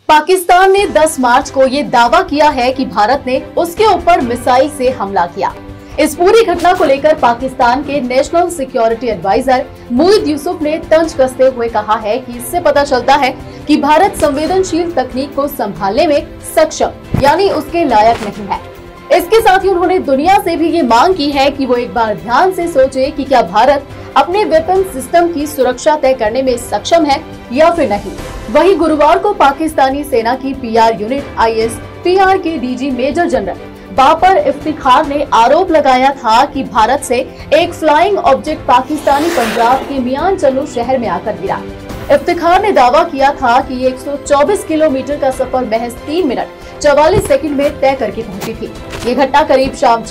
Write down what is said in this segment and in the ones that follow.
पाकिस्तान ने 10 मार्च को ये दावा किया है कि भारत ने उसके ऊपर मिसाइल से हमला किया। इस पूरी घटना को लेकर पाकिस्तान के national security adviser Moeed Yusuf ने तंज कसते हुए कहा है कि इससे पता चलता है कि भारत संवेदनशील तकनीक को संभालने में सक्षम यानी उसके लायक नहीं है। इसके साथ ही उन्होंने दुनिया से भी ये मांग की है कि वो एक बार ध्यान से सोचे कि क्या भारत अपने वेपन सिस्टम की सुरक्षा तय करने में सक्षम है या फिर नहीं। वहीं गुरुवार को पाकिस्तानी सेना की पीआर यूनिट ISPR के DG major general Babar Iftikhar ने आरोप लगाया था कि भारत से एक फ्लाइंग ऑब्जेक्ट पाकिस्तानी पंजाब के मियां चन्नू शहर में आकर गिरा। इफ्तिखार ने दावा किया था कि ये 124 किलोमीटर का सफर महज 3 मिनट 44 सेकंड में तय करके पहुंची थी। ये घटना करीब शाम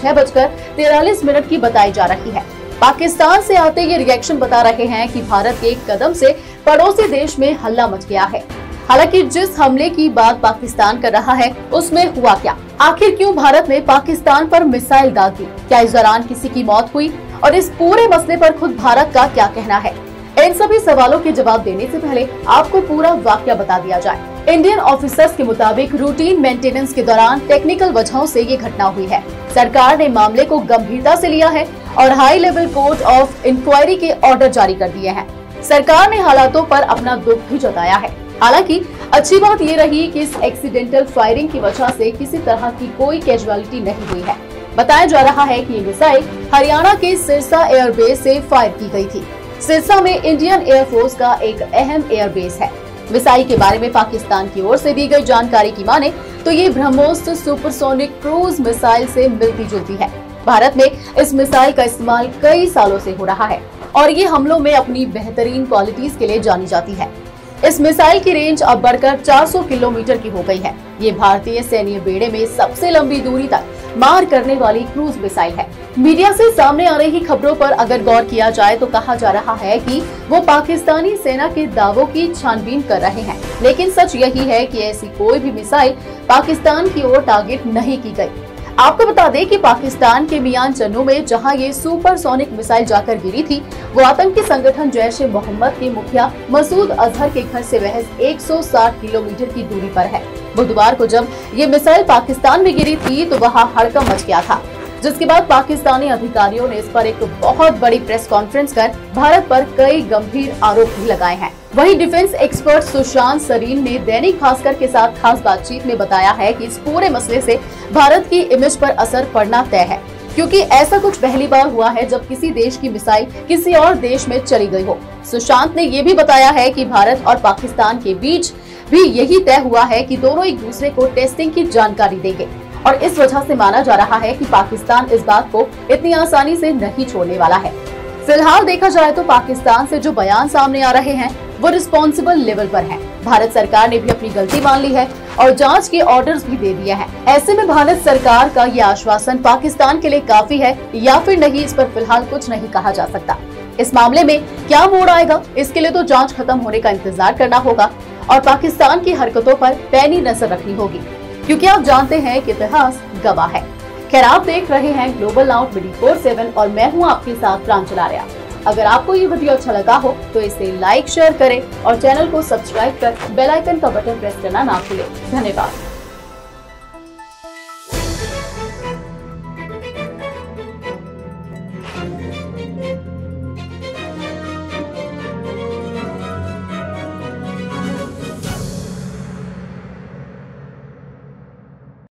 6:43 की बताई जा रही है। पाकिस्तान से आते ये रिएक्शन बता रहे हैं कि भारत के एक कदम से पड़ोसी देश में हल्ला मच गया है। हालांकि जिस हमले की बात पाकिस्तान कर रहा है उसमें हुआ क्या, आखिर क्यों भारत ने पाकिस्तान पर मिसाइल दाग दी, क्या इस दौरान किसी की मौत हुई और इस पूरे मसले पर खुद भारत का क्या कहना है, इन सभी सवालों के जवाब देने से पहले आपको पूरा वाकया बता दिया जाए। इंडियन ऑफिसर्स के मुताबिक रूटीन मेंटेनेंस के दौरान टेक्निकल वजहों से ये घटना हुई है। सरकार ने मामले को गंभीरता से लिया है और high level court of inquiry के ऑर्डर जारी कर दिए हैं। सरकार ने हालातों पर अपना दुख भी जताया है। हालांकि अच्छी बात ये रही कि इस एक्सीडेंटल फायरिंग की वजह से किसी तरह की कोई कैजुअलिटी नहीं हुई है। बताया जा रहा है कि ये मिसाइल हरियाणा के सिरसा एयरबेस से फायर की गई थी। सिरसा में इंडियन एयरफोर्स का एक अहम एयरबेस है। मिसाइल के बारे में पाकिस्तान की ओर से दी गई जानकारी की माने तो ये ब्रह्मोस सुपरसोनिक क्रूज मिसाइल से मिलती जुलती है। भारत में इस मिसाइल का इस्तेमाल कई सालों से हो रहा है और ये हमलों में अपनी बेहतरीन क्वालिटीज के लिए जानी जाती है। इस मिसाइल की रेंज अब बढ़कर 400 किलोमीटर की हो गई है। ये भारतीय सैन्य बेड़े में सबसे लंबी दूरी तक मार करने वाली क्रूज मिसाइल है। मीडिया से सामने आ रही खबरों पर अगर गौर किया जाए तो कहा जा रहा है कि वो पाकिस्तानी सेना के दावों की छानबीन कर रहे हैं, लेकिन सच यही है कि ऐसी कोई भी मिसाइल पाकिस्तान की ओर टारगेट नहीं की गई। आपको बता दें कि पाकिस्तान के मियां चन्नू में जहां ये सुपरसोनिक मिसाइल जाकर गिरी थी, वो आतंकी संगठन जैश ए मोहम्मद के मुखिया मसूद अजहर के घर से महज 160 किलोमीटर की दूरी पर है। बुधवार को जब ये मिसाइल पाकिस्तान में गिरी थी तो वहां हड़कंप मच गया था, जिसके बाद पाकिस्तानी अधिकारियों ने इस पर एक बहुत बड़ी प्रेस कॉन्फ्रेंस कर भारत पर कई गंभीर आरोप भी लगाए हैं। वहीं डिफेंस एक्सपर्ट सुशांत सरीन ने दैनिक भास्कर के साथ खास बातचीत में बताया है कि इस पूरे मसले से भारत की इमेज पर असर पड़ना तय है, क्योंकि ऐसा कुछ पहली बार हुआ है जब किसी देश की मिसाइल किसी और देश में चली गई हो। सुशांत ने ये भी बताया है कि भारत और पाकिस्तान के बीच भी यही तय हुआ है कि दोनों एक दूसरे को टेस्टिंग की जानकारी देंगे और इस वजह से माना जा रहा है कि पाकिस्तान इस बात को इतनी आसानी से नहीं छोड़ने वाला है। फिलहाल देखा जाए तो पाकिस्तान से जो बयान सामने आ रहे हैं वो रिस्पॉन्सिबल लेवल पर हैं। भारत सरकार ने भी अपनी गलती मान ली है और जांच के ऑर्डर्स भी दे दिए हैं। ऐसे में भारत सरकार का ये आश्वासन पाकिस्तान के लिए काफी है या फिर नहीं, इस पर फिलहाल कुछ नहीं कहा जा सकता। इस मामले में क्या मोड़ आएगा, इसके लिए तो जांच खत्म होने का इंतजार करना होगा और पाकिस्तान की हरकतों पर पैनी नजर रखनी होगी, क्योंकि आप जानते हैं कि इतिहास गवाह है। खैर, आप देख रहे हैं ग्लोबल नाउ 24/7 और मैं हूं आपके साथ प्रांजल आर्या। अगर आपको ये वीडियो अच्छा लगा हो तो इसे लाइक शेयर करें और चैनल को सब्सक्राइब कर बेल आइकन का बटन प्रेस करना ना भूलें। धन्यवाद।